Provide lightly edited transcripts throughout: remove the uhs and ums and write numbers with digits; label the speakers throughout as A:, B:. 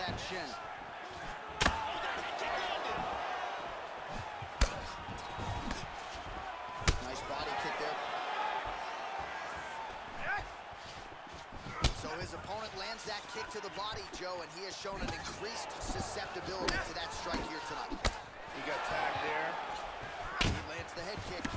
A: that shin. Nice body kick there. So his opponent lands that kick to the body, Joe, and he has shown an increased susceptibility to that strike here tonight.
B: He got tagged there.
A: He lands the head kick.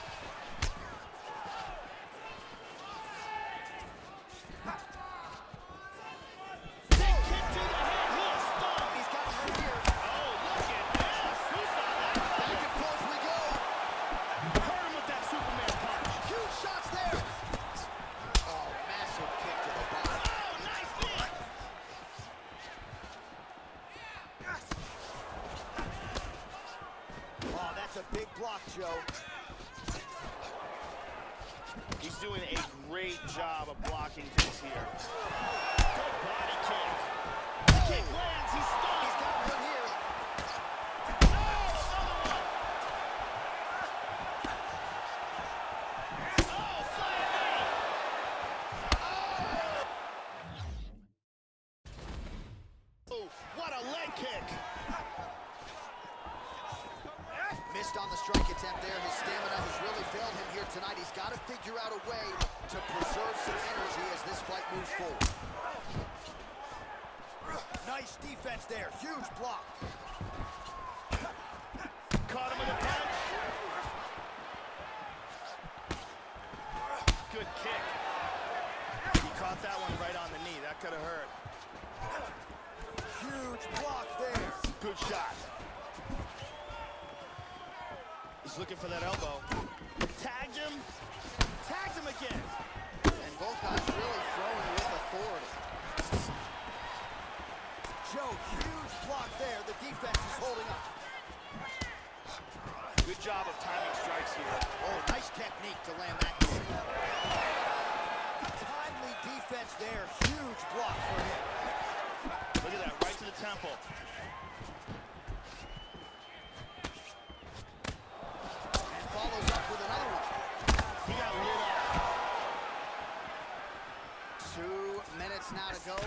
A: A big block, Joe.
B: He's doing a great job of blocking things here. Good body kick. Kick lands. He's stunned.
A: He's got him here.
B: Oh, what a leg kick.
A: Missed on the strike attempt there. His stamina has really failed him here tonight. He's got to figure out a way to preserve some energy as this fight moves forward. Nice defense there. Huge block.
B: Caught him with a punch. Good kick. He caught that one right on the knee. That could have hurt.
A: Huge block there.
B: Good shot. He's looking for that elbow. Tagged him. Tagged him again.
A: And both guys really throwing with authority. Joe, huge block there. The defense is holding up.
B: Good job of timing strikes here.
A: Oh, nice technique to land that kick. Timely defense there. Huge block for him.
B: Look at that, right to the temple.
A: Follows up with another one.
B: He got lit up.
A: 2 minutes now to go.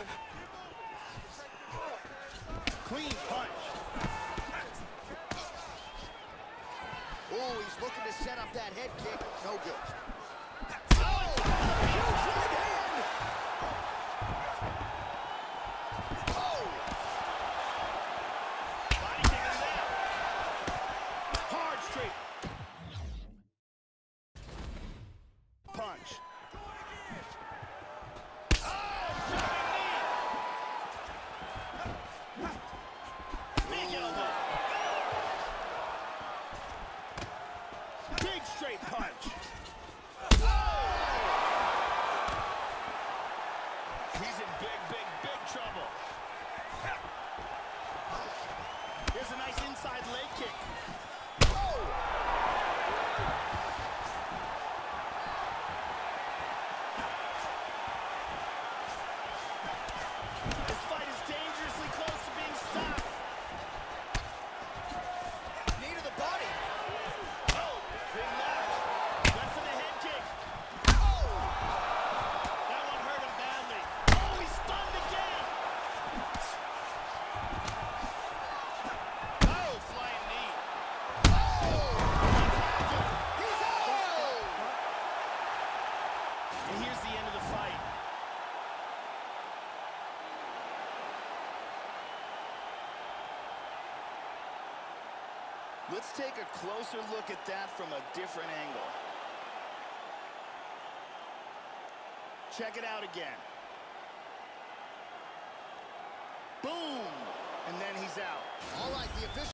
B: Clean punch.
A: Oh, he's looking to set up that head kick. No good.
B: Straight punch. He's in big trouble. Here's a nice inside leg kick. This fight is dangerously close to being stopped.
A: Knee to the body.
B: Big knock. Went for the head kick. That one hurt him badly. Oh, he's stunned again. Oh, flying knee.
A: He's out!
B: And here's the end of the fight. Let's take a closer look at that from a different angle. Check it out again. Boom! And then he's out.
A: All right, the official.